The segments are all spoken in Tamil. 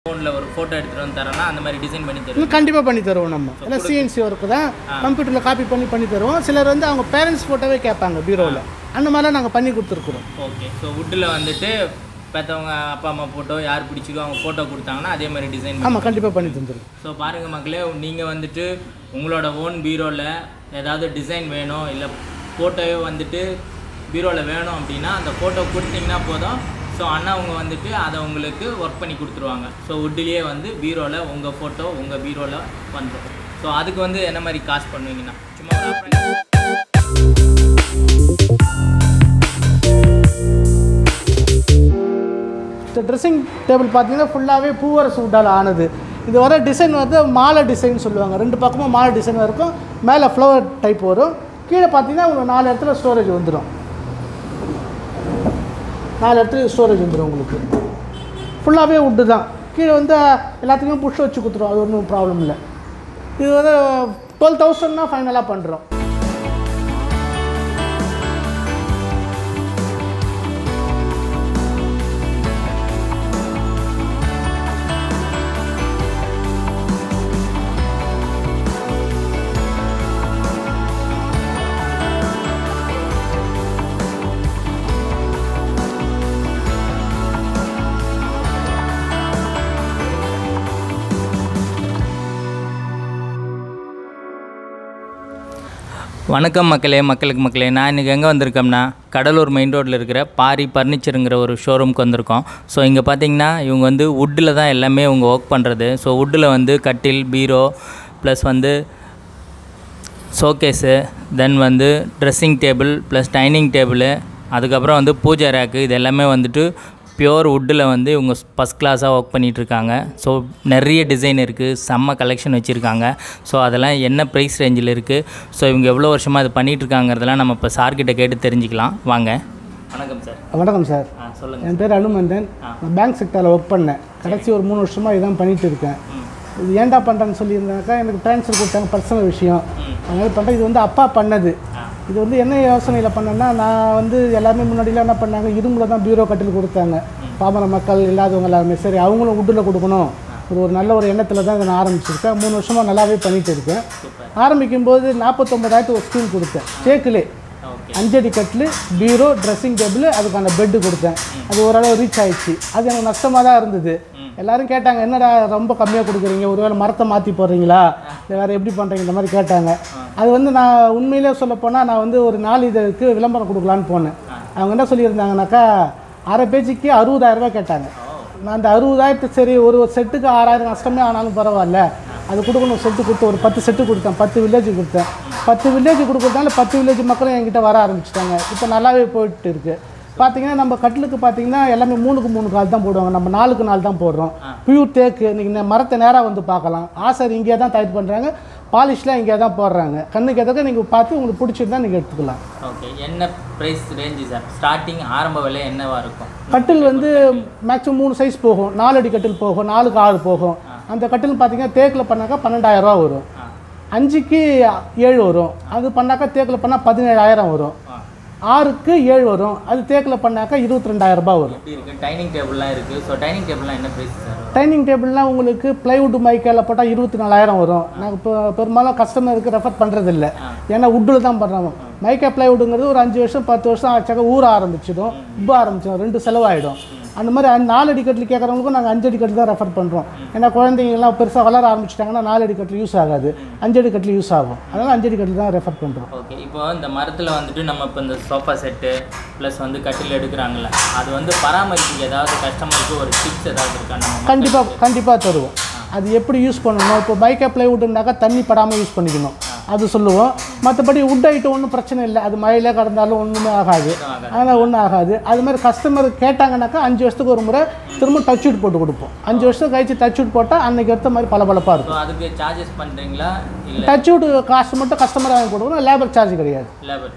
ஃபோனில் ஒரு ஃபோட்டோ எடுத்துகிட்டு வந்து தரோன்னா அந்த மாதிரி டிசைன் பண்ணி தருவோம். கண்டிப்பாக பண்ணி தருவோம். நம்ம இல்லை சிஎன்சி ஒர்க்கு தான், கம்ப்யூட்டரில் காப்பி பண்ணி தருவோம். சிலர் வந்து அவங்க பேரண்ட்ஸ் ஃபோட்டோவே கேட்பாங்க பீரோவில், அந்த மாதிரிலாம் நாங்கள் பண்ணி கொடுத்துருக்குறோம். ஓகே. ஸோ வுட்டில் வந்துட்டு பார்த்தவங்க அப்பா அம்மா ஃபோட்டோ யார் பிடிச்சிக்கோ அவங்க ஃபோட்டோ கொடுத்தாங்கன்னா அதே மாதிரி டிசைன். ஆமாம், கண்டிப்பாக பண்ணி தந்துடும். ஸோ பாருங்கள் மக்களே, நீங்கள் வந்துட்டு உங்களோட ஓன் பீரோவில் ஏதாவது டிசைன் வேணும் இல்லை ஃபோட்டோவே வந்துட்டு பீரோவில் வேணும் அப்படின்னா அந்த ஃபோட்டோ கொடுத்தீங்கன்னா போதும். ஸோ அண்ணா அவங்க வந்துட்டு அதை உங்களுக்கு ஒர்க் பண்ணி கொடுத்துருவாங்க. ஸோ வுட்லேயே வந்து பீரோவில் உங்கள் ஃபோட்டோ உங்கள் பீரோவில் வந்துடும். ஸோ அதுக்கு வந்து என்ன மாதிரி காசு பண்ணுவீங்கன்னா சும்மா இந்த ட்ரெஸ்ஸிங் டேபிள் பார்த்தீங்கன்னா ஃபுல்லாகவே பூவரசு வுட்டால் ஆனது. இது வர டிசைன் வந்து மாலை டிசைன் சொல்லுவாங்க. 2 பக்கமும் மாலை டிசைன் இருக்கும், மேலே ஃப்ளவர் டைப் வரும், கீழே பார்த்தீங்கன்னா உங்களுக்கு 4 இடத்துல ஸ்டோரேஜ் வந்துடும். 4 இடத்துல ஸ்டோரேஜ் வந்துடும் உங்களுக்கு. ஃபுல்லாகவே வுட்டு தான். கீழே வந்து எல்லாத்துக்குமே புஷ் வச்சு கொடுத்துரும், அது ஒன்றும் ப்ராப்ளம் இல்லை. இது வந்து 12,000 ஃபைனலாக பண்ணுறோம். வணக்கம் மக்களே, நான் இன்றைக்கி எங்கே வந்திருக்கோம்னா கடலூர் மெயின் ரோட்டில் இருக்கிற பாரி ஃபர்னிச்சருங்கிற ஒரு ஷோரூமுக்கு வந்திருக்கோம். ஸோ இங்கே பார்த்தீங்கன்னா இவங்க வந்து வுட்டில் தான் எல்லாமே இவங்க ஒர்க் பண்ணுறது. ஸோ வுட்டில் வந்து கட்டில், பீரோ, ப்ளஸ் வந்து ஷோகேஸு, தென் வந்து dressing table plus dining table, அதுக்கப்புறம் வந்து பூஜை ரேக்கு, இது எல்லாமே வந்துட்டு பியோர் வுட்டில் வந்து இவங்க ஃபஸ்ட் கிளாஸாக ஒர்க் பண்ணிகிட்ருக்காங்க. ஸோ நிறைய டிசைன் இருக்குது, செம்ம கலெக்ஷன் வச்சுருக்காங்க. ஸோ அதெல்லாம் என்ன ப்ரைஸ் ரேஞ்சில் இருக்குது, ஸோ இவங்க எவ்வளோ வருஷமாக இது பண்ணிகிட்ருக்காங்கிறதெல்லாம் நம்ம இப்போ சார்கிட்ட கேட்டு தெரிஞ்சுக்கலாம் வாங்க. வணக்கம் சார். வணக்கம் சார். சொல்லுங்கள். என் பேர் அனுமந்தன். நான் பேங்க் செக்டரில் ஒர்க் பண்ணேன். கடைசி ஒரு 3 வருஷமாக இதான் பண்ணிகிட்டு இருக்கேன். இது ஏன்டா பண்ணுறேன்னு சொல்லியிருந்தாக்கா எனக்கு ட்ரான்ஸ்ஃபர் கொடுத்தாங்க, பர்சனல் விஷயம். அதனால பண்ணுறேன். இது வந்து அப்பா பண்ணது. இது வந்து என்ன யோசனையில் பண்ணேன்னா, நான் வந்து எல்லாமே முன்னாடிலாம் என்ன பண்ணாங்க, இரும்பில் தான் பீரோ கட்டில் கொடுத்தாங்க. பாமர மக்கள் இல்லாதவங்க எல்லாருமே சரி அவங்களும் வுட்டில் கொடுக்கணும் ஒரு நல்ல ஒரு எண்ணத்தில் தான் இதை நான் ஆரம்பிச்சிருக்கேன். 3 வருஷமாக நல்லாவே பண்ணிகிட்டு இருக்கேன். ஆரம்பிக்கும்போது 49,000 ஒரு ஸ்கீம் கொடுத்தேன். தேக்கிலே 5 அடி கட்டில், பீரோ, ட்ரெஸ்ஸிங் டேபிள், அதுக்கான பெட்டு கொடுத்தேன். அது ஓரளவு ரீச் ஆகிடுச்சு. அது எனக்கு நஷ்டமாக தான் இருந்தது. எல்லோரும் கேட்டாங்க, என்னடா ரொம்ப கம்மியாக கொடுக்குறீங்க, ஒருவேளை மரத்தை மாற்றி போடுறீங்களா, இல்லை வேறு எப்படி பண்ணுறீங்க, இந்த மாதிரி கேட்டாங்க. அது வந்து நான் உண்மையிலே சொல்லப்போனால் நான் வந்து ஒரு 4 இதழுக்கு விளம்பரம் கொடுக்கலான்னு போனேன். அவங்க என்ன சொல்லியிருந்தாங்கனாக்கா, அரை பேஜுக்கு 60,000 கேட்டாங்க. நான் அந்த 60,000 சரி ஒரு செட்டுக்கு 6,000 நஷ்டமே ஆனாலும் பரவாயில்ல, அது கொடுக்கணும் செட்டு கொடுத்து ஒரு 10 செட்டு கொடுத்தேன். 10 வில்லேஜ் கொடுத்தேன். 10 வில்லேஜ் கொடுக்குறதுனால 10 வில்லேஜ் மக்களும் என்கிட்ட வர ஆரம்பிச்சிட்டாங்க. இப்போ நல்லாவே போயிட்டு இருக்குது. பார்த்தீங்கன்னா நம்ம கட்டிலுக்கு பார்த்தீங்கன்னா எல்லாமே 3க்கு 3 கால் தான் போடுவாங்க. நம்ம 4க்கு 4 தான் போடுறோம். பியூர் தேக்கு. நீங்கள் மரத்தை நேராக வந்து பார்க்கலாம். ஆசர் இங்கே தான் தயார் பண்ணுறாங்க, பாலிஷ்லாம் இங்கே தான் போடுறாங்க. கண்ணுக்கு எதாவது நீங்கள் பார்த்து உங்களுக்கு பிடிச்சிருந்தா நீங்கள் எடுத்துக்கலாம். ஓகே. என்ன ப்ரைஸ் ரேஞ்சு சார்? ஸ்டார்டிங் ஆரம்ப விலை என்னவாக இருக்கும்? கட்டில் வந்து மேக்ஸிமம் 3 சைஸ் போகும். 4 அடி கட்டில் போகும், 4க்கு 6 போகும். அந்த கட்டில் பார்த்தீங்கன்னா தேக்கில் பண்ணாக்கா 12,000 வரும், 5க்கு 7 வரும். அது பண்ணாக்கா தேக்கில் பண்ணால் 17,000 வரும், 6க்கு 7 வரும். அது தேக்கில் பண்ணாக்கா 22,000 வரும். டைனிங் டேபிள்லாம் இருக்குது. ஸோ டைனிங் டேபிள்லாம் என்ன ப்ரைஸ் சார்? டைனிங் டேபிள்லாம் உங்களுக்கு ப்ளைவுட் மைக்கால் போட்டால் 24,000 வரும். நாங்கள் இப்போ பெரும்பாலும் கஸ்டமருக்கு ரெஃபர் பண்ணுறதில்ல, ஏன்னா வுட்டில் தான் பண்ணுறோம். மைக்கா ப்ளைவுட்டுங்கிறது ஒரு 5 வருஷம் 10 வருஷம் ஆச்சாக்க ஊற ஆரம்பிச்சிடும், உப்ப ஆரம்பிச்சிடும், 2 செலவாயிடும். அந்த மாதிரி 4 அடி கட்டில் கேட்குறவங்களுக்கும் நாங்கள் 5 அடி கட்டில் தான் ரெஃபர் பண்ணுறோம். ஏன்னா குழந்தைங்கலாம் பெருசாக வளர ஆரம்பிச்சிட்டாங்கன்னா 4 அடி கட்டில் யூஸ் ஆகாது, 5 அடி கட்டில் யூஸ் ஆகும். அதனால் 5 அடி கட்டில் தான் ரெஃபர் பண்ணுறோம். ஓகே. இப்போ இந்த மரத்தில் வந்துட்டு நம்ம இப்போ இந்த சோஃபா செட்டு ப்ளஸ் வந்து கட்டில் எடுக்கிறாங்களே, அது வந்து பராமரிப்புக்கு ஏதாவது கஸ்டமருக்கு ஒரு டிப்ஸ் ஏதாவது இருக்கா? நம்ம கண்டிப்பாக தருவோம். அது எப்படி யூஸ் பண்ணணும். இப்போ பைக்கா ப்ளைவுட்னாக்கா தண்ணி படாமல் யூஸ் பண்ணிக்கணும், அது சொல்லுவோம். மற்றபடி வுட் ஐட்டம் ஒன்றும் பிரச்சனை இல்லை, அது மழையிலே கடந்தாலும் ஒன்றுமே ஆகாது, அதனால் ஒன்றும் ஆகாது. அது மாதிரி கஸ்டமர் கேட்டாங்கன்னாக்கா 5 வருஷத்துக்கு ஒரு முறை திரும்ப டச் வுட் போட்டு கொடுப்போம். 5 வருஷம் கழிச்சு டச் வுட் போட்டால் அன்றைக்கி எடுத்த மாதிரி பளபளப்பாக இருக்கும். அதுக்கு சார்ஜஸ் பண்ணுறீங்களா? டச் வுட் காசு மட்டும் கஸ்டமர் வாங்கி கொடுக்கணும், லேபர் சார்ஜ் கிடையாது.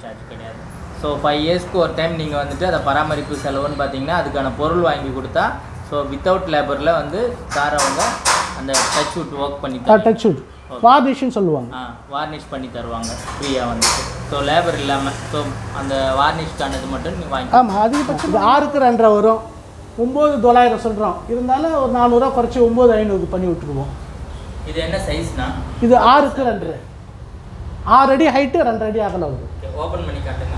ஸோ 5 இயர்ஸ்க்கு ஒரு டைம் நீங்கள் வந்துட்டு அதை பராமரிப்பு செலவுன்னு பார்த்தீங்கன்னா அதுக்கான பொருள் வாங்கி கொடுத்தா, ஸோ வித்தவுட் லேபரில் வந்து சார் அவங்க அந்த டச் வுட் ஒர்க் பண்ணி டச் வுட் வார்னிஷ்னு சொல்லுவாங்க, வார்னிஷ் பண்ணி தருவாங்க ஃப்ரீயாக வந்துட்டு. ஸோ லேபர் இல்லாமல் ஸோ அந்த வார்னிஷ்கானது மட்டும் நீங்கள் வாங்கி. ஆமாம், அதிகபட்சம் 6க்கு 2.5 வரும், 9,900 சொல்கிறோம். இருந்தாலும் ஒரு 400 ரூபா குறைச்சி 9,500 பண்ணி விட்டுருவோம். இது என்ன சைஸ்னா? இது 6க்கு 2, 6 அடி ஹைட்டு 2 அடி அகலம் வரும். ஓப்பன் பண்ணி காட்டுங்க.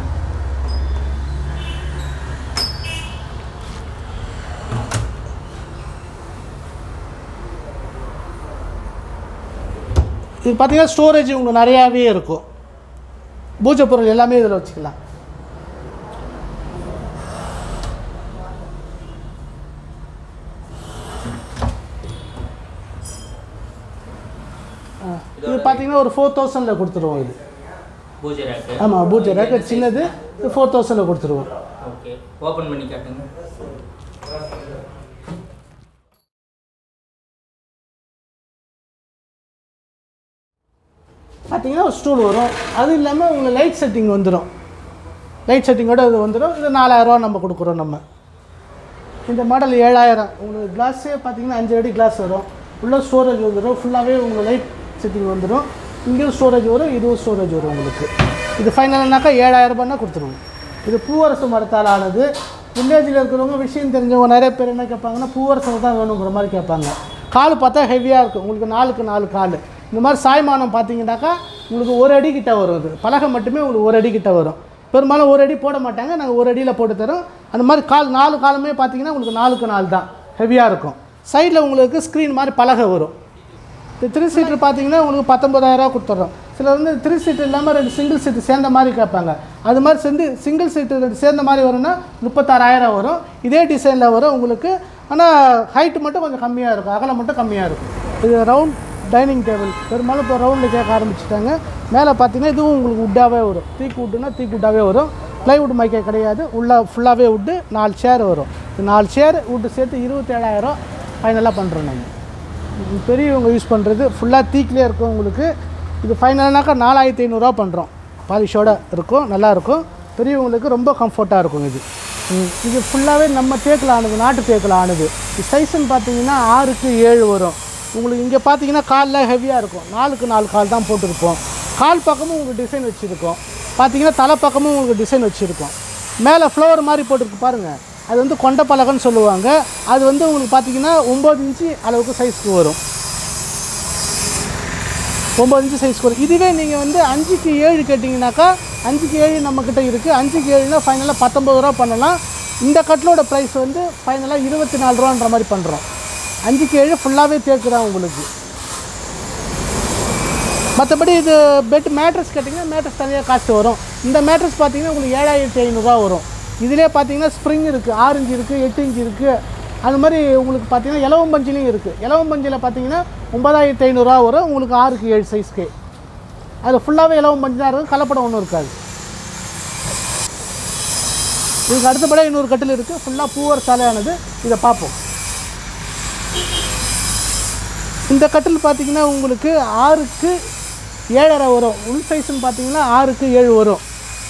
இது பார்த்தீங்கன்னா ஸ்டோரேஜ் உங்களுக்கு நிறையாவே இருக்கும். பூஜை பொருள் எல்லாமே இதில் வச்சுக்கலாம். இது பார்த்தீங்கன்னா ஒரு 4,000ல் கொடுத்துருவோம். இது பூஜை ரேக்கு. ஆமாம், பூஜை ரேக்கு சின்னது. இது 4,000ல் கொடுத்துருவோம். ஓகே, ஓப்பன் பண்ணி காட்டுங்க. பார்த்தீங்கன்னா ஒரு ஸ்டூல் வரும். அது இல்லாமல் உங்களுக்கு லைட் செட்டிங் வந்துடும். லைட் செட்டிங்கோடு இது வந்துடும். இது 4,000 ரூபா நம்ம கொடுக்குறோம். நம்ம இந்த மாடல் 7,000. உங்களுக்கு கிளாஸே பார்த்தீங்கன்னா 5 அடி கிளாஸ் வரும். உள்ள ஸ்டோரேஜ் வந்துடும். ஃபுல்லாகவே உங்களுக்கு லைட் செட்டிங் வந்துடும். இங்கேயும் ஸ்டோரேஜ் வரும், இதுவும் ஸ்டோரேஜ் வரும் உங்களுக்கு. இது ஃபைனல்னாக்கா 7,000 ரூபாய்னா கொடுத்துருவோம். இது பூவரசு மரத்தால் ஆனது. வில்லேஜில் இருக்கிறவங்க விஷயம் தெரிஞ்சவங்க நிறைய பேர் என்ன கேட்பாங்கன்னா பூவரசு தான் வேணுங்கிற மாதிரி கேட்பாங்க. கால் பார்த்தா ஹெவியாக இருக்கும். உங்களுக்கு 4க்கு 4 கால். இந்த மாதிரி சாய்மானம் பார்த்தீங்கன்னாக்கா உங்களுக்கு 1 அடி கிட்ட வரும். இது பலகை மட்டுமே உங்களுக்கு 1 அடி கிட்ட வரும். பெரும்பாலும் 1 அடி போட மாட்டாங்க, நாங்கள் 1 அடியில் போட்டு தரோம். அந்த மாதிரி 4 காலுமே பார்த்தீங்கன்னா உங்களுக்கு 4க்கு 4 தான் ஹெவியாக இருக்கும். சைடில் உங்களுக்கு ஸ்க்ரீன் மாதிரி பலகை வரும். இந்த 3 சீட்டர் பார்த்தீங்கன்னா உங்களுக்கு 19,000 ரூபா கொடுத்துட்றோம். சிலர் வந்து 3 சீட்டர் இல்லாமல் 2 சிங்கிள் சீட்டு சேர்ந்த மாதிரி கேட்பாங்க. அது மாதிரி சிங்கிள் சீட்டு 2 சேர்ந்த மாதிரி வரும்னா 36,000 வரும். இதே டிசைனில் வரும் உங்களுக்கு. ஆனால் ஹைட்டு மட்டும் கொஞ்சம் கம்மியாக இருக்கும், அகலம் மட்டும் கம்மியாக இருக்கும். இது ரவுண்ட் டைனிங் டேபிள். பெரும்பாலும் இப்போ ரவுண்டில் கேட்க ஆரம்பிச்சிட்டாங்க. மேலே பார்த்தீங்கன்னா இதுவும் உங்களுக்கு உட்டாகவே வரும். தீக்கு உட்டுனா தீக்கு உட்டாகவே வரும். ப்ளைவுட் மைக்கே கிடையாது. உள்ள ஃபுல்லாகவே உட்டு 4 சேர் வரும். இது 4 சேர் உட்டு சேர்த்து 27,000 ஃபைனலாக பண்ணுறோம். நம்ம பெரியவங்க யூஸ் பண்ணுறது ஃபுல்லாக தீக்கிலே இருக்கும் உங்களுக்கு. இது ஃபைனல்னாக்கா 4,500 ரூபா பண்ணுறோம். பாலிஷோடு இருக்கும், நல்லாயிருக்கும். பெரியவங்களுக்கு ரொம்ப கம்ஃபர்ட்டாக இருக்கும். இது ஃபுல்லாகவே நம்ம தேக்கில் ஆனது, நாட்டு தேக்கில் ஆனது. இது சைஸுன்னு பார்த்தீங்கன்னா 6க்கு 7 வரும். உங்களுக்கு இங்கே பார்த்தீங்கன்னா காலில் ஹெவியாக இருக்கும். 4க்கு 4 கால் தான் போட்டிருப்போம். கால் பக்கமும் உங்களுக்கு டிசைன் வச்சுருக்கோம். பார்த்தீங்கன்னா தலை பக்கமும் உங்களுக்கு டிசைன் வச்சுருக்கோம். மேலே ஃப்ளவர் மாதிரி போட்டிருக்கு பாருங்கள். அது வந்து கொண்ட பலகைன்னு சொல்லுவாங்க. அது வந்து உங்களுக்கு பார்த்தீங்கன்னா 9 இன்ச்சு அளவுக்கு சைஸ்க்கு வரும். 9 இன்ச்சு சைஸ்க்கு வரும். இதுவே நீங்கள் வந்து 5க்கு 7 கேட்டிங்கனாக்கா 5க்கு 7 நம்மக்கிட்ட இருக்குது. 5க்கு 7னா ஃபைனலாக 19 ரூபா பண்ணலாம். இந்த கட்டிலோட ப்ரைஸ் வந்து ஃபைனலாக 24 ரூபான்ற மாதிரி பண்ணுறோம். 5க்கு 7 ஃபுல்லாகவே தேக்குதான் உங்களுக்கு. மற்றபடி இது பெட் மேட்ரஸ் கேட்டிங்கன்னா மேட்ரஸ் தனியாக காஸ்ட்டு வரும். இந்த மேட்ரஸ் பார்த்தீங்கன்னா உங்களுக்கு 7,500 ரூபா வரும். இதிலே பார்த்தீங்கன்னா ஸ்ப்ரிங் இருக்குது, 6 இன்ச்சு இருக்குது, 8 இன்ச்சு இருக்குது. அது மாதிரி உங்களுக்கு பார்த்தீங்கன்னா இலவம் பஞ்சிலையும் இருக்குது. இலவம் பஞ்சில் பார்த்தீங்கன்னா 9,500 ரூபா வரும் உங்களுக்கு 6க்கு 7 சைஸ்க்கு. அது ஃபுல்லாகவே இலவம் பஞ்சு தான் இருக்கும், கலப்படம் ஒன்றும் இருக்காது. இதுக்கு அடுத்தபடியாக இன்னொரு கட்டில் இருக்குது, ஃபுல்லாக பூவர் சாலையானது. இதை பார்ப்போம். இந்த கட்டில் பார்த்தீங்கன்னா உங்களுக்கு 6க்கு 7.5 வரும். உள் சைஸ்ன்னு பார்த்தீங்கன்னா 6க்கு 7 வரும்.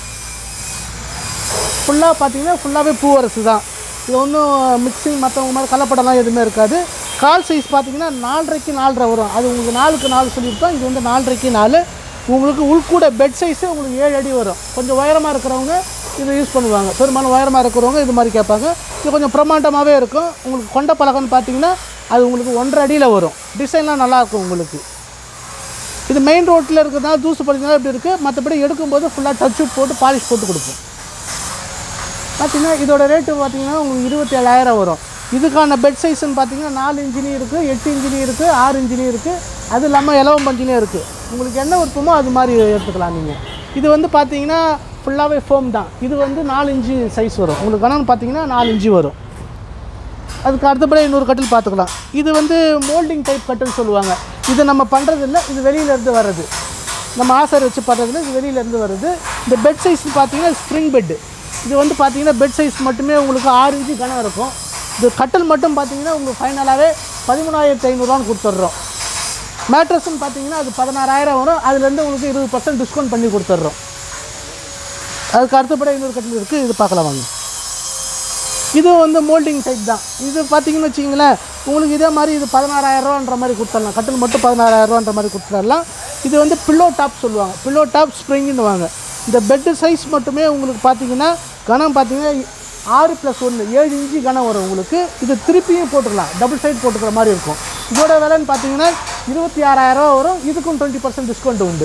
ஃபுல்லாக பார்த்தீங்கன்னா ஃபுல்லாகவே பூவரசு தான். இது ஒன்றும் மிக்சிங் மற்றவங்க மாதிரி கலப்படம்லாம் எதுவுமே இருக்காது. கால் சைஸ் பார்த்தீங்கன்னா 4.5க்கு 4.5 வரும். அது உங்களுக்கு 4க்கு 4 சொல்லியிருப்போம். இது வந்து 4.5க்கு 4. உங்களுக்கு உள்கூட பெட் சைஸு உங்களுக்கு 7 அடி வரும். கொஞ்சம் உயரமாக இருக்கிறவங்க இதை யூஸ் பண்ணுவாங்க. பெரும்பாலும் உயரமாக இருக்கிறவங்க இது மாதிரி கேட்பாங்க. இது கொஞ்சம் பிரமாண்டமாகவே இருக்கும். உங்களுக்கு கொண்ட பலகைன்னு பார்த்தீங்கன்னா அது உங்களுக்கு 1.5 அடியில் வரும். டிசைன்லாம் நல்லாயிருக்கும் உங்களுக்கு. இது மெயின் ரோட்டில் இருக்கிறதுனால தூசு படிக்கிறதுனால இப்படி இருக்குது. மற்றபடி எடுக்கும்போது ஃபுல்லாக டச் அப் போட்டு பாலிஷ் போட்டு கொடுப்போம். பார்த்தீங்கன்னா இதோட ரேட்டு பார்த்தீங்கன்னா உங்களுக்கு 27,000 வரும். இதுக்கான பெட் சைஸ்ன்னு பார்த்தீங்கன்னா 4 இன்ச்சிலையும் இருக்குது, 8 இன்ச்சிலையும் இருக்குது, 6 இன்ச்சிலையும் இருக்குது. அது இல்லாமல் இலவம் பஞ்சிலையும் இருக்குது. உங்களுக்கு என்ன விருப்பமோ அது மாதிரி எடுத்துக்கலாம் நீங்கள். இது வந்து பார்த்தீங்கன்னா ஃபுல்லாகவே ஃபோம் தான். இது வந்து 4 இன்ச்சு சைஸ் வரும். உங்களுக்கு கணக்கு பார்த்தீங்கன்னா 4 இன்ச்சு வரும். அதுக்கு அடுத்தபடி இன்னொரு கட்டில் பார்த்துக்கலாம். இது வந்து மோல்டிங் டைப் கட்டில் சொல்லுவாங்க. இது நம்ம பண்ணுறதில்ல, இது வெளியிலேருந்து வர்றது. நம்ம ஆசர் வச்சு பண்ணுறதில்ல, இது வெளியிலேருந்து வருது. இந்த பெட் சைஸ்ன்னு பார்த்தீங்கன்னா ஸ்ப்ரிங் பெட்டு. இது வந்து பார்த்தீங்கன்னா பெட் சைஸ் மட்டுமே உங்களுக்கு 6 இன்ச்சு கனம் இருக்கும். இது கட்டில் மட்டும் பார்த்தீங்கன்னா உங்களுக்கு ஃபைனலாகவே 13,500 கொடுத்துட்றோம். மேட்ரஸ்ன்னு பார்த்தீங்கன்னா அது 16,000 வரும். அதுலேருந்து உங்களுக்கு 20% டிஸ்கவுண்ட் பண்ணி கொடுத்துட்றோம். அதுக்கு அடுத்தபடி இன்னொரு கட்டில் இருக்குது, இது பார்க்கலாம் வாங்க. இது வந்து மோல்டிங் டைப் தான். இது பார்த்தீங்கன்னு வச்சிங்களேன் உங்களுக்கு இதே மாதிரி இது 16,000 மாதிரி கொடுத்துடலாம். கட்டில் மட்டும் 16,000 மாதிரி கொடுத்துடலாம். இது வந்து பில்லோ டாப் சொல்லுவாங்க. பில்லோ டாப் ஸ்ப்ரிங்குன்னு வாங்க. இந்த பெட்டு சைஸ் மட்டுமே உங்களுக்கு பார்த்தீங்கன்னா கனம் பார்த்தீங்கன்னா 6+1 7 இன்ச்சு கனம் வரும் உங்களுக்கு. இது திருப்பியும் போட்டுக்கலாம், டபுள் சைட் போட்டுக்கிற மாதிரி இருக்கும். இதோட விலைன்னு பார்த்தீங்கன்னா 26,000 வரும். இதுக்கும் 20% டிஸ்கவுண்ட் உண்டு.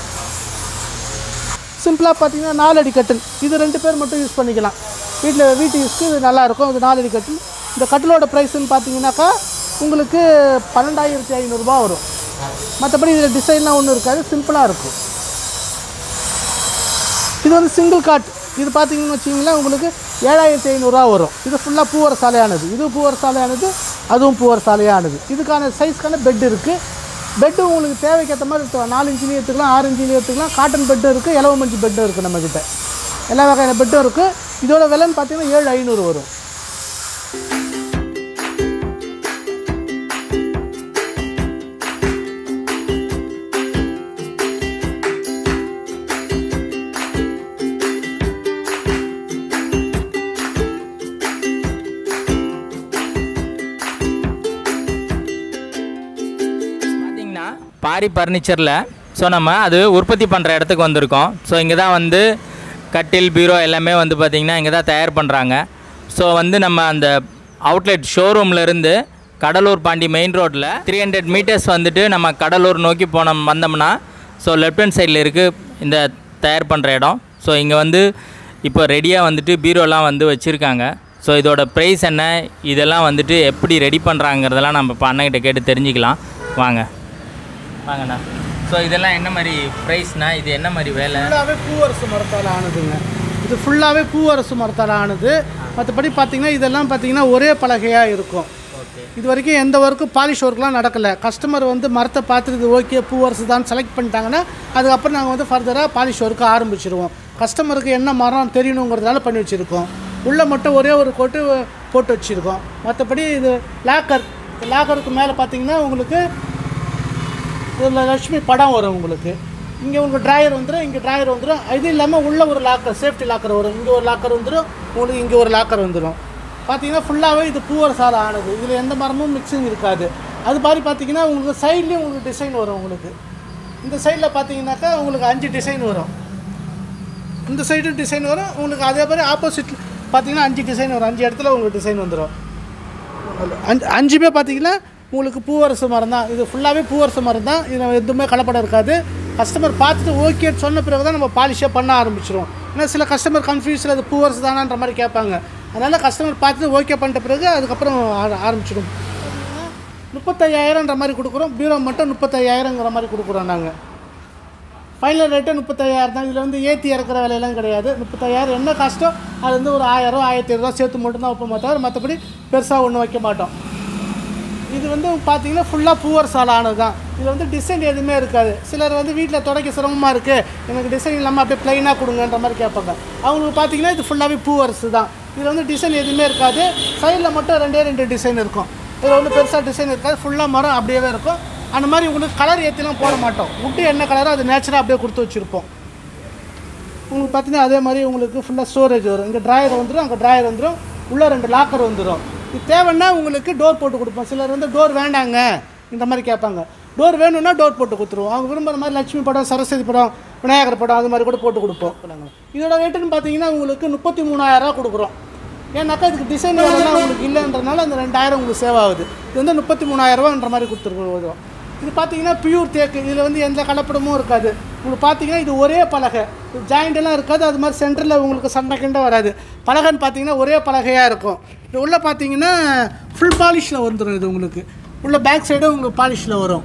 சிம்பிளாக பார்த்தீங்கன்னா 4 அடி கட்டில், இது 2 பேர் மட்டும் யூஸ் பண்ணிக்கலாம். வீட்டு யூஸ்க்கு இது நல்லாயிருக்கும். இது 4 அடி கட்டில். இந்த கட்டிலோட ப்ரைஸ்ன்னு பார்த்தீங்கன்னாக்கா உங்களுக்கு 12,500 வரும். மற்றபடி இதில் டிசைன்லாம் ஒன்றும் இருக்காது, சிம்பிளாக இருக்கும். இது வந்து சிங்கிள் காட். இது பார்த்தீங்கன்னு வச்சிங்களேன் உங்களுக்கு 7,500 வரும். இது ஃபுல்லாக பூவர சாலையானது. இதுவும் பூவர சாலையானது, அதுவும் பூவர சாலையானது. இதுக்கான சைஸ்க்கான பெட் இருக்குது. பெட்டு உங்களுக்கு தேவைக்கேற்ற மாதிரி எடுத்துக்கலாம். 4 இன்ச்சிலையும் எடுத்துக்கலாம், 6 இன்ச்சிலையும் எடுத்துக்கலாம். காட்டன் பெட்டும் இருக்குது, இலவ மஞ்சு பெட்டும் இருக்குது நம்மக்கிட்ட. எல்லா வகையான பெட்டும் இருக்குது. இதோட விலைன்னு பார்த்தீங்கன்னா 7,500 வரும். பாரி ஃபர்னிச்சரில் ஸோ நம்ம அது உற்பத்தி பண்ணுற இடத்துக்கு வந்திருக்கோம். ஸோ இங்கே தான் வந்து கட்டில் பீரோ எல்லாமே வந்து பார்த்திங்கன்னா இங்கே தான் தயார் பண்ணுறாங்க. ஸோ வந்து நம்ம அந்த அவுட்லெட் ஷோரூம்லேருந்து கடலூர் பாண்டி மெயின் ரோட்டில் 300 மீட்டர்ஸ் வந்துட்டு நம்ம கடலூர் நோக்கி வந்தோம்னா ஸோ லெஃப்ட் ஹேண்ட் சைடில் இருக்குது இந்த தயார் பண்ணுற இடம். ஸோ இங்கே வந்து இப்போ ரெடியாக வந்துட்டு பீரோலாம் வந்து வச்சுருக்காங்க. ஸோ இதோட ப்ரைஸ் என்ன, இதெல்லாம் வந்துட்டு எப்படி ரெடி பண்ணுறாங்கிறதெல்லாம் நம்ம இப்போ அண்ணங்கிட்ட கேட்டு தெரிஞ்சுக்கலாம். வாங்கண்ணா. ஸோ இதெல்லாம் என்ன மாதிரி ப்ரைஸ்னா, இது என்ன மாதிரி வேலை? ஃபுல்லாகவே பூவரசு மரத்தால் ஆனதுங்க. இது ஃபுல்லாகவே பூவரசு மரத்தால் ஆனது. மற்றபடி பார்த்திங்கன்னா இதெல்லாம் பார்த்திங்கன்னா ஒரே பலகையாக இருக்கும். இது வரைக்கும் எந்த ஒர்க்கும் பாலிஷ் ஒர்க்லாம் நடக்கலை. கஸ்டமர் வந்து மரத்தை பார்த்துட்டு இது ஓகே பூவரசு தான் செலக்ட் பண்ணிட்டாங்கன்னா அதுக்கப்புறம் நாங்கள் வந்து ஃபர்தராக பாலிஷ் ஒர்க்கு ஆரம்பிச்சிடுவோம். கஸ்டமருக்கு என்ன மரம் தெரியணுங்கிறதுனால பண்ணி வச்சுருக்கோம். உள்ளே மட்டும் ஒரே ஒரு கோட்டு போட்டு வச்சுருக்கோம். மற்றபடி இது லாக்கருக்கு மேலே பார்த்திங்கன்னா உங்களுக்கு இதில் லட்சுமி படம் வரும். உங்களுக்கு இங்கே உங்களுக்கு ட்ராயர் வந்துடும், இங்கே ட்ராயர் வந்துடும். இது இல்லாமல் உள்ள ஒரு லாக்கர், சேஃப்டி லாக்கர் வரும். இங்கே ஒரு லாக்கர் வந்துடும், உங்களுக்கு இங்கே ஒரு லாக்கர் வந்துடும். பார்த்தீங்கன்னா ஃபுல்லாகவே இது பூவரசால் ஆனது. இதில் எந்த மரமும் மிக்சிங் இருக்காது. அது மாதிரி பார்த்தீங்கன்னா உங்களுக்கு சைட்லேயும் உங்களுக்கு டிசைன் வரும். உங்களுக்கு இந்த சைடில் பார்த்தீங்கன்னாக்கா உங்களுக்கு 5 டிசைன் வரும். இந்த சைடும் டிசைன் வரும் உங்களுக்கு. அதே மாதிரி ஆப்போசிட் பார்த்தீங்கன்னா 5 டிசைன் வரும். 5 இடத்துல உங்களுக்கு டிசைன் வந்துடும். 5மே பார்த்தீங்கன்னா உங்களுக்கு பூவரசு மரம் தான். இது ஃபுல்லாகவே பூவரசு மரம் தான். இதில் எதுவுமே கலப்படம் இருக்காது. கஸ்டமர் பார்த்துட்டு ஓகேன்னு சொன்ன பிறகு தான் நம்ம பாலிஷே பண்ண ஆரம்பிச்சிடுவோம். ஏன்னா சில கஸ்டமர் கன்ஃபியூஸில் அது பூவரசு தானான்ற மாதிரி கேட்பாங்க. அதனால் கஸ்டமர் பார்த்துட்டு ஓகே பண்ணிட்ட பிறகு அதுக்கப்புறம் ஆரம்பிச்சிடும். 35,000ன்ற மாதிரி கொடுக்குறோம். பீரோ மட்டும் 35,000ங்கிற மாதிரி கொடுக்குறோம் நாங்கள். ஃபைனல் ரேட்டு 35,000 தான். இதில் வந்து ஏற்றி இறக்குற விலையெல்லாம் கிடையாது. 35,000 என்ன காஸ்ட்டோ அது வந்து ஒரு 1000 1,500 சேர்த்து மட்டும்தான் வைப்போம். மற்றபடி பெருசாக ஒன்றும் வைக்க மாட்டோம். இது வந்து பார்த்தீங்கன்னா ஃபுல்லாக பூவரசால் ஆனது தான். இதில் வந்து டிசைன் எதுவுமே இருக்காது. சிலர் வந்து வீட்டில் துடைக்க சிரமமாக இருக்குது, எனக்கு டிசைன் இல்லாமல் அப்படியே ப்ளைனாக கொடுங்கன்ற மாதிரி கேட்பாங்க. அவங்களுக்கு பார்த்தீங்கன்னா இது ஃபுல்லாகவே பூவரசு தான். இதில் வந்து டிசைன் எதுவுமே இருக்காது. சைடில் மட்டும் 2 டிசைன் இருக்கும். இதில் வந்து பெருசாக டிசைன் இருக்காது. ஃபுல்லாக மரம் அப்படியே இருக்கும். அந்த மாதிரி உங்களுக்கு கலர் ஏற்றிலாம் போட மாட்டோம். விட்டு என்ன கலரோ அது நேச்சுராக அப்படியே கொடுத்து வச்சுருப்போம். உங்களுக்கு பார்த்தீங்கன்னா அதே மாதிரி உங்களுக்கு ஃபுல்லாக ஸ்டோரேஜ் வரும். இங்கே ட்ராயர் வந்துடும், அங்கே ட்ராயர் வந்துடும், உள்ளே 2 லாக்கர் வந்துடும். இது தேவைன்னா உங்களுக்கு டோர் போட்டு கொடுப்போம். சிலர் வந்து டோர் வேண்டாங்க இந்த மாதிரி கேட்பாங்க. டோர் வேணும்னா டோர் போட்டு கொடுத்துருவோம். அவங்க விரும்புகிற மாதிரி லட்சுமி படம், சரஸ்வதி படம், விநாயகர் படம் அது மாதிரி கூட போட்டு கொடுப்போம். இதோட ரேட்டுன்னு பார்த்தீங்கன்னா உங்களுக்கு 33,000 கொடுக்குறோம். ஏன்னாக்கா இதுக்கு டிசைன் வேலைலாம் உங்களுக்கு இல்லைன்றனால அந்த 2,000 உங்களுக்கு சேவ் ஆகுது. இது வந்து 33,000ன்ற மாதிரி கொடுத்துருக்கோம். இது பார்த்தீங்கன்னா பியூர் தேக்கு. இதில் வந்து எந்த கலப்படமும் இருக்காது. உங்களுக்கு பார்த்தீங்கன்னா இது ஒரே பலகை, ஜாயிண்டெல்லாம் இருக்காது. அது மாதிரி சென்டரில் உங்களுக்கு சண்டை கிண்டை வராது. பலகைன்னு பார்த்தீங்கன்னா ஒரே பலகையாக இருக்கும். இது உள்ளே பார்த்தீங்கன்னா ஃபுல் பாலிஷில் வந்துடும். இது உங்களுக்கு உள்ள பேக் சைடும் உங்களுக்கு பாலிஷில் வரும்.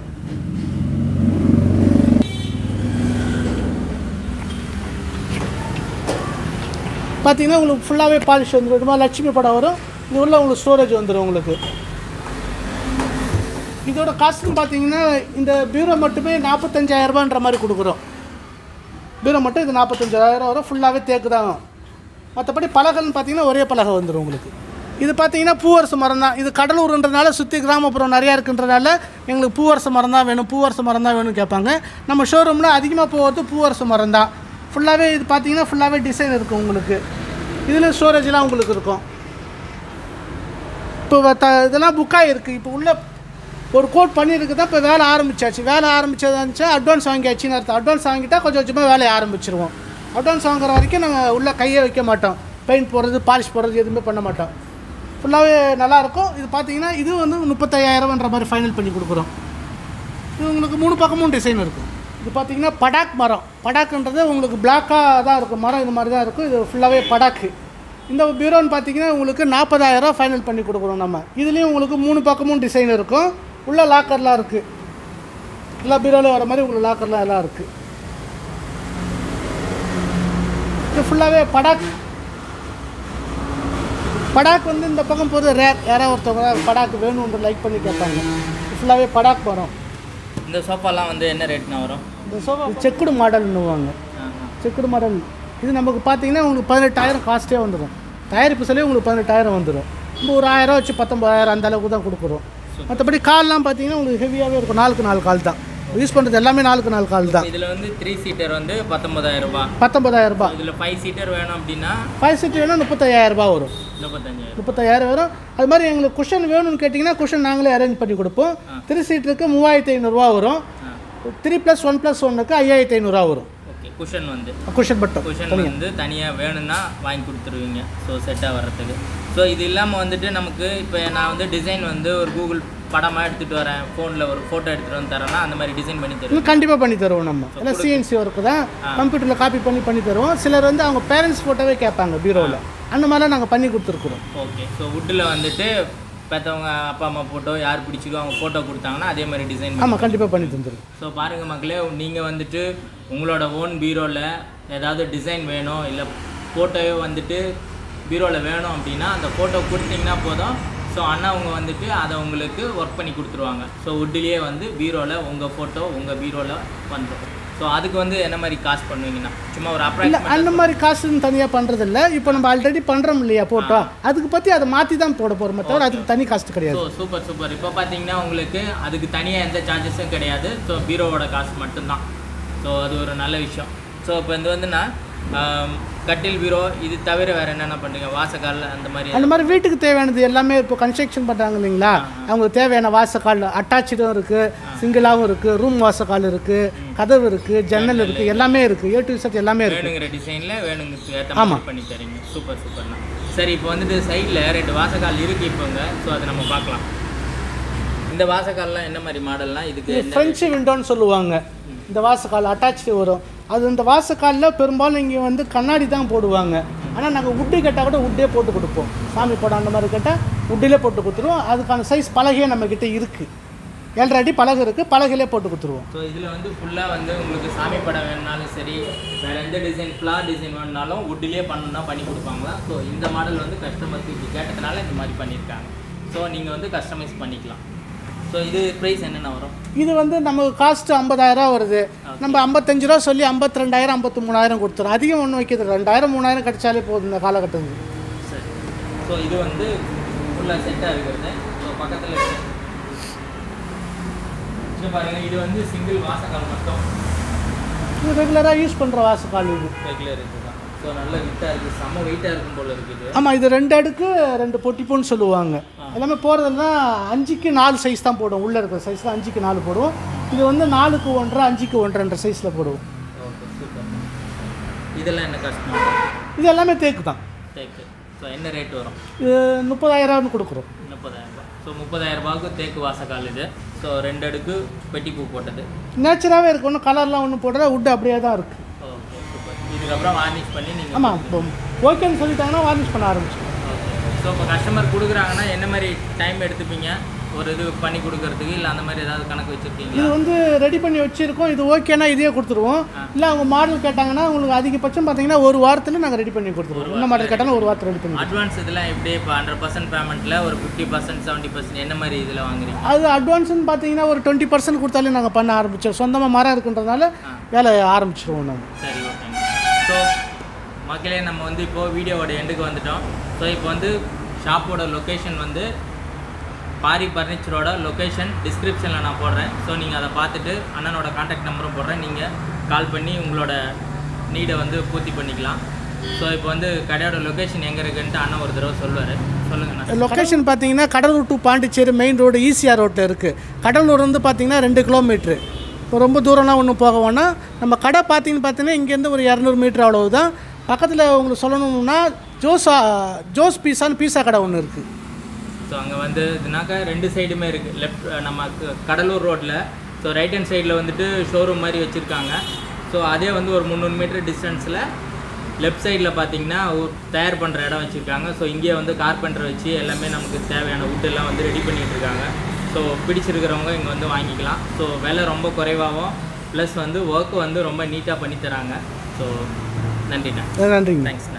பார்த்தீங்கன்னா உங்களுக்கு ஃபுல்லாகவே பாலிஷ் வந்துடும். இது மாதிரி லட்சுமி படம் வரும். இது உள்ள உங்களுக்கு ஸ்டோரேஜ் வந்துடும். உங்களுக்கு இதோட காஸ்ட்னு பார்த்தீங்கன்னா இந்த பீரோ மட்டுமே 45,000ன்ற மாதிரி கொடுக்குறோம். பீரோ மட்டும் இது 45,000 வரும். ஃபுல்லாகவே தேக்கு தான். மற்றபடி பலகைன்னு பார்த்தீங்கன்னா ஒரே பலகை வந்துடும் உங்களுக்கு. இது பார்த்தீங்கன்னா பூவரசு மரம் தான். இது கடலூர்ன்றனால சுற்றி கிராமப்புறம் நிறையா இருக்குன்றனால எங்களுக்கு பூவரசு மரம் தான் வேணும், பூவரசு மரம் தான் வேணும்னு கேட்பாங்க. நம்ம ஷோரூமில் அதிகமாக போகிறது பூவரசு மரம் தான். ஃபுல்லாகவே இது பார்த்தீங்கன்னா ஃபுல்லாகவே டிசைன் இருக்கும் உங்களுக்கு. இதில் ஸ்டோரேஜெலாம் உங்களுக்கு இருக்கும். இப்போ இதெல்லாம் புக்காக இருக்குது. இப்போ உள்ள ஒரு கோட் பண்ணியிருக்கு தான். இப்போ வேலை ஆரம்பிச்சாச்சு. வேலை ஆரம்பிச்சதுச்சா அட்வான்ஸ் வாங்கியாச்சுன்னு அர்த்தம். அட்வான்ஸ் வாங்கிட்டால் கொஞ்சம் கொஞ்சமாக வேலையை ஆரம்பிச்சிருவோம். அட்வான்ஸ் வாங்குற வரைக்கும் நாங்கள் உள்ளே கையை வைக்க மாட்டோம். பெயிண்ட் போடுறது பாலிஷ் போடுறது எதுவுமே பண்ண மாட்டோம். ஃபுல்லாகவே நல்லாயிருக்கும். இது பார்த்தீங்கன்னா இது வந்து 35,000ன்ற மாதிரி ஃபைனல் பண்ணி கொடுக்குறோம். இது உங்களுக்கு 3 பக்கமும் டிசைன் இருக்கும். இது பார்த்தீங்கன்னா படாக் மரம். படாக்குன்றது உங்களுக்கு பிளாக்காக தான் இருக்கும், மரம் இது மாதிரி தான் இருக்கும். இது ஃபுல்லாகவே படாக்கு. இந்த பீரோன்னு பார்த்தீங்கன்னா உங்களுக்கு 40,000 ஃபைனல் பண்ணி கொடுக்குறோம் நம்ம. இதுலேயும் உங்களுக்கு 3 பக்கமும் டிசைன் இருக்கும். உள்ள லாக்கர்லாம் இருக்குது. எல்லா பீரோவில் வர மாதிரி உங்களுக்கு லாக்கர்லாம் எல்லாம் இருக்குது. இது ஃபுல்லாகவே படாக். படாக் வந்து இந்த பக்கம் போது ரேர். யாராவது ஒருத்தவங்க படாக்கு வேணும்னு லைக் பண்ணி கேட்பாங்க. ஃபுல்லாகவே படாக் வரும். இந்த சோஃபாலாம் வந்து என்ன ரேட்னா வரும்? இந்த சோஃபா செக்குடு மாடல்னுவாங்க. செக்குடு மாடல் இது நமக்கு பார்த்தீங்கன்னா உங்களுக்கு 18,000 காஸ்ட்டே வந்துடும். தயாரிப்பு சொல்லி உங்களுக்கு 18,000 வந்துடும். இப்போ ஒரு 1000 வச்சு 19,000 அந்த அளவுக்கு தான் கொடுக்குறோம். மற்றபடி கால்லாம் பார்த்தீங்கன்னா உங்களுக்கு ஹெவியாகவே இருக்கும். 4x4 கால் தான் யூஸ் பண்ணுறது. எல்லாமே 4x4 கால் தான். இதில் வந்து 3 சீட்டர் வந்து 19,000 ரூபாய். 19,000 இதில் 5 சீட்டர் வேணும் அப்படின்னா 5 சீட்டர் வேணும் 35,000 வரும். 35,000 வரும். அது மாதிரி எங்களுக்கு குஷன் வேணும்னு கேட்டிங்கன்னா குஷன் நாங்களே அரேஞ்ச் பண்ணி கொடுப்போம். 3 சீட்டருக்கு 3,500 வரும். 3+1+1க்கு 5,500 வரும். ஓகே. குஷன் வந்து குஷன் மட்டும் குஷன் வந்து தனியாக வேணும்னா வாங்கி கொடுத்துருவீங்க. ஸோ செட்டாக வர்றதுக்கு. ஸோ இது இல்லாமல் வந்துட்டு நமக்கு இப்போ நான் வந்து டிசைன் வந்து ஒரு கூகுள் படமாக எடுத்துகிட்டு வரேன், ஃபோனில் ஒரு ஃபோட்டோ எடுத்துகிட்டு வந்து தரேன்னா அந்த மாதிரி டிசைன் பண்ணி தருவோம். கண்டிப்பாக பண்ணி தருவோம். நம்ம எல்லாம் சிஎன்சி ஒர்க்கு தான், கம்ப்யூட்டரில் காப்பி பண்ணி தருவோம். சிலர் வந்து அவங்க பேரண்ட்ஸ் ஃபோட்டோவே கேட்பாங்க பீரோவில். அந்த மாதிரிலாம் நாங்கள் பண்ணி கொடுத்துருக்குறோம். ஓகே. ஸோ வுட்டில் வந்துட்டு பெற்றவங்க அப்பா அம்மா ஃபோட்டோ யார் பிடிச்சிக்கோ அவங்க ஃபோட்டோ கொடுத்தாங்கன்னா அதே மாதிரி டிசைன். ஆமாம், கண்டிப்பாக பண்ணி தந்துடும். ஸோ பாருங்கள் மக்களே, நீங்கள் வந்துட்டு உங்களோட ஓன் பீரோவில் ஏதாவது டிசைன் வேணும் இல்லை ஃபோட்டோவே வந்துட்டு பீரோவில் வேணும் அப்படின்னா அந்த ஃபோட்டோ கொடுத்தீங்கன்னா போதும். ஸோ அண்ணா அவங்க வந்துட்டு அதை உங்களுக்கு ஒர்க் பண்ணி கொடுத்துருவாங்க. ஸோ வுட்லேயே வந்து பீரோவில் உங்கள் ஃபோட்டோ உங்கள் பீரோவில் வந்துடும். ஸோ அதுக்கு வந்து என்ன மாதிரி காசு பண்ணுவீங்கன்னா சும்மா ஒரு அப்ராக்சிமேட் அந்த மாதிரி காசுன்னு தனியாக பண்ணுறதில்ல. இப்போ நம்ம ஆல்ரெடி பண்ணுறோம் இல்லையா ஃபோட்டோ, அதுக்கு பற்றி அதை மாற்றி தான் போட போகிறோம், தவிர அதுக்கு தனி காஸ்ட் கிடையாது. So super. இப்போ பார்த்தீங்கன்னா உங்களுக்கு அதுக்கு தனியாக எந்த சார்ஜஸும் கிடையாது. ஸோ பீரோவோட காசு மட்டும்தான். ஸோ அது ஒரு நல்ல விஷயம். ஸோ இப்போ இது வந்து நான் கட்டில் பீரோ இது தவிர வேறு என்னென்ன பண்ணுறீங்க? வாசக்கால் அந்த மாதிரி வீட்டுக்கு தேவையானது எல்லாமே இப்போ கன்ஸ்ட்ரக்ஷன் பண்ணுறாங்க இல்லைங்களா, அவங்களுக்கு தேவையான வாசக்கால் அட்டாச்சும் இருக்குது, சிங்கிளாகவும் இருக்குது, ரூம் வாசக்கால் இருக்குது, கதவு இருக்குது, ஜன்னல் இருக்குது, எல்லாமே இருக்குது. A to Z எல்லாமே இருக்குது. வேணுங்கிற டிசைனில் வேணுங்க ஏற்ற மாதிரி பண்ணி தரீங்க. சூப்பர்ண்ணா. சரி, இப்போ வந்துட்டு சைடில் 2 வாசக்கால் இருக்குது இப்போங்க. ஸோ அதை நம்ம பார்க்கலாம். இந்த வாசக்கால்லாம் என்ன மாதிரி மாடல்லாம்? இதுக்கு ஃப்ரெஞ்சு விண்டோன்னு சொல்லுவாங்க. இந்த வாசக்கால் அட்டாச்சு வரும். அது இந்த வாசக்காலில் பெரும்பாலும் இங்கே வந்து கண்ணாடி தான் போடுவாங்க. ஆனால் நாங்கள் வுட்டு கேட்டால் கூட வுட்டே போட்டு கொடுப்போம். சாமி படம் அந்த மாதிரி கேட்டால் வுட்டிலே போட்டு கொடுத்துருவோம். அதுக்கான சைஸ் பலகையே நம்மக்கிட்ட இருக்குது. 7.5 அடி பலகை இருக்குது, பலகையிலே போட்டு கொடுத்துருவோம். ஸோ இதில் வந்து ஃபுல்லாக வந்து உங்களுக்கு சாமி படம் வேணுனாலும் சரி, வேறு எந்த டிசைன் ஃப்ளார் டிசைன் வேணுனாலும் வுட்டிலே பண்ணணுன்னா பண்ணி கொடுப்பாங்களா? ஸோ இந்த மாடல் வந்து கஸ்டமருக்கு இப்படி கேட்டதுனால இந்த மாதிரி பண்ணியிருக்காங்க. ஸோ நீங்கள் வந்து கஸ்டமைஸ் பண்ணிக்கலாம். ஸோ இது ப்ரைஸ் என்னென்ன வரும்? இது வந்து நமக்கு காஸ்ட்டு 50,000 வருது. நம்ம 55 ரூபா சொல்லி 52,000 53,000 கொடுத்துரும். அதிகம் ஒன்றும் வைக்கிறது 2,000 3,000 கிடைச்சாலே போதும் இந்த காலகட்டத்துக்கு. சரி. ஸோ இது வந்து ஃபுல்லாக செட்டாக இருக்கிறது. ஸோ பக்கத்தில் பாருங்கள், இது வந்து சிங்கிள் வாசக்கால் மட்டும். இது ரெகுலராக யூஸ் பண்ணுற வாசக்கால். இது ரெகுலர் இருக்குது தான். ஸோ நல்ல வெயிட்டாக இருக்குது, செம்ம வெயிட்டாக இருக்கும் போல் இருக்குது. ஆமாம், இது 2 அடுக்கு 2 பொட்டிப்பூன்னு சொல்லுவாங்க. எல்லாமே போகிறதுனா 5க்கு 4 சைஸ் தான் போடுவோம். உள்ளே இருக்கிற சைஸில் 5க்கு 4 போடுவோம். இது வந்து 4க்கு 1.5 5க்கு 1.5 சைஸில் போடுவோம். Okay, super. இதெல்லாம் என்ன காஸ்ட்? இது எல்லாமே தேக்கு தான். தேக்கு. ஸோ என்ன ரேட் வரும்? இது 30,000 கொடுக்குறோம். 30,000. ஸோ 30,000 தேக்கு வாசக்கால் இது. ஸோ 2 அடுக்கு பெட்டிப்பூ போட்டது. நேச்சுராகவே இருக்குது, ஒன்றும் கலர்லாம் ஒன்றும் போட்டதா, வுட்டு அப்படியே தான் இருக்குது. Okay, super. இதுக்கப்புறம் வார்னிஷ் பண்ணி நீங்கள் ஆமாம், இப்போ ஓகேன்னு சொல்லிட்டாங்கன்னா வார்னிஷ் பண்ண ஆரம்பிச்சிடும். ஓகே. ஸோ இப்போ கஸ்டமர் கொடுக்குறாங்கன்னா என்ன மாதிரி டைம் எடுத்துப்பீங்க ஒரு இது பண்ணி கொடுக்கறதுக்கு? இல்லை அந்த மாதிரி ஏதாவது கணக்கு வச்சுருக்கீங்க? இது வந்து ரெடி பண்ணி வச்சுருக்கோம். இது ஓகேனா இதே கொடுத்துருவோம். இல்லை அவங்க மாடல் கேட்டாங்கன்னா உங்களுக்கு அதிகபட்சம் பார்த்தீங்கன்னா 1 வாரத்தில் நாங்கள் ரெடி பண்ணி கொடுத்துருவோம். என்ன மாடல் கேட்டாலும் 1 வாரத்தில் ரெடி பண்ணி. அட்வான்ஸ் இதெல்லாம் எப்படி? இப்போ 100% பேமெண்ட்டில் ஒரு 50% 70% என்ன மாதிரி இதில் வாங்குறீங்க? அது அட்வான்ஸ்னு பார்த்தீங்கன்னா ஒரு 20% கொடுத்தாலே நாங்கள் பண்ண ஆரம்பித்தோம். சொந்தமாக மரம் இருக்குன்றதுனால வேலை ஆரம்பிச்சிருவோம் நாங்கள். சரி, ஓகேங்க. ஸோ மக்களே, நம்ம வந்து இப்போது வீடியோவோட எண்டுக்கு வந்துட்டோம். ஸோ இப்போ வந்து ஷாப்போட லொக்கேஷன் வந்து பாரி ஃபர்னிச்சரோட லொக்கேஷன் டிஸ்கிரிப்ஷனில் நான் போடுறேன். ஸோ நீங்கள் அதை பார்த்துட்டு அண்ணனோட கான்டாக்ட் நம்பரும் போடுறேன். நீங்கள் கால் பண்ணி உங்களோட நீடை வந்து பூர்த்தி பண்ணிக்கலாம். ஸோ இப்போ வந்து கடையோட லொக்கேஷன் எங்கே இருக்குன்ட்டு அண்ணன் ஒரு தடவை சொல்லுவார். சொல்லுங்கண்ணா. லொக்கேஷன் பார்த்தீங்கன்னா Cuddalore to Pondicherry main road ECR ரோட்டில் இருக்குது. கடலூர் வந்து பார்த்தீங்கன்னா 2 கிலோமீட்ரு. இப்போ ரொம்ப தூரம்லாம் ஒன்றும் போக வேணாம். நம்ம கடை பார்த்தீங்கன்னா இங்கேருந்து ஒரு 200 மீட்டர் அவ்வளவு தான். பக்கத்தில் உங்களுக்கு சொல்லணும்னா ஜோஸ் பீஸான்னு பீஸா கடை ஒன்று இருக்குது. ஸோ அங்கே வந்து இதுனாக்கா 2 சைடுமே இருக்குது. லெஃப்ட் நம்ம கடலூர் ரோட்டில் ஸோ ரைட் ஹேண்ட் சைடில் வந்துட்டு ஷோரூம் மாதிரி வச்சுருக்காங்க. ஸோ அதே வந்து ஒரு 300 மீட்டர் டிஸ்டன்ஸில் லெஃப்ட் சைடில் பார்த்தீங்கன்னா தயார் பண்ணுற இடம் வச்சுருக்காங்க. ஸோ இங்கே வந்து கார்பெண்டர் வச்சு எல்லாமே நமக்கு தேவையான வுட்டெல்லாம் வந்து ரெடி பண்ணிகிட்டு இருக்காங்க. ஸோ பிடிச்சிருக்கிறவங்க இங்கே வந்து வாங்கிக்கலாம். ஸோ விலை ரொம்ப குறைவாகவும் ப்ளஸ் வந்து ஒர்க்கு வந்து ரொம்ப நீட்டாக பண்ணித்தராங்க. ஸோ நன்றிண்ணா. நன்றிங்க. தேங்க்ஸ்.